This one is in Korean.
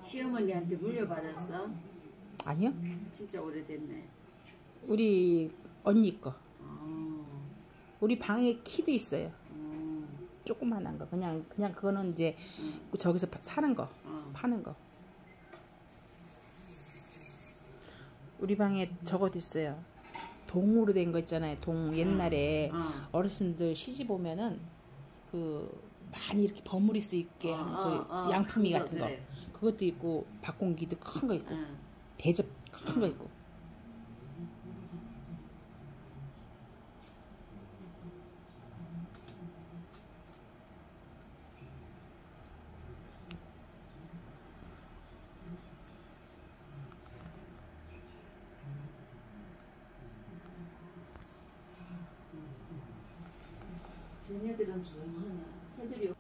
시어머니한테 물려받았어? 아니요? 진짜 오래됐네. 우리 언니 거. 어. 우리 방에 키도 있어요. 조그만한 거. 그냥 그거는 이제 저기서 사는 거. 파는 거. 우리 방에 저것도 있어요. 동으로 된 거 있잖아요. 동 옛날에 어르신들 시집 오면은 그 많이 이렇게 버무릴 수 있게 하는 그 양품이 같은 거. 그래. 그것도 있고 밥공기도 큰 거 있고 대접 큰 거 있고. 쟤네들은 조용하냐? 새들이